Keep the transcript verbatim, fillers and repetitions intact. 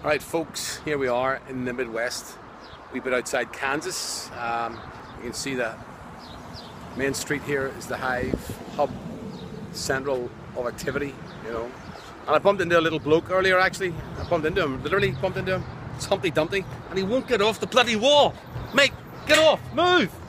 Alright folks, here we are in the Midwest. We've been outside Kansas. Um, you can see the main street here is the hive hub, central of activity, you know. And I bumped into a little bloke earlier actually. I bumped into him, literally bumped into him. It's Humpty Dumpty, and he won't get off the bloody wall. Mate, get off, move!